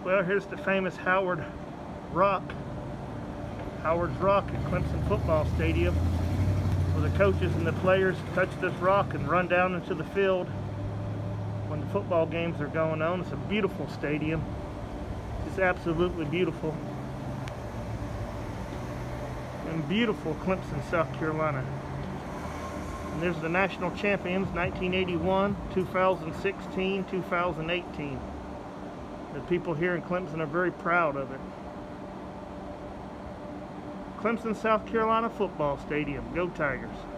Well, here's the famous Howard's Rock at Clemson football stadium, where the coaches and the players touch this rock and run down into the field when the football games are going on. It's a beautiful stadium. It's absolutely beautiful. In beautiful Clemson, South Carolina. And there's the national champions, 1981, 2016, 2018. The people here in Clemson are very proud of it. Clemson, South Carolina football stadium. Go Tigers.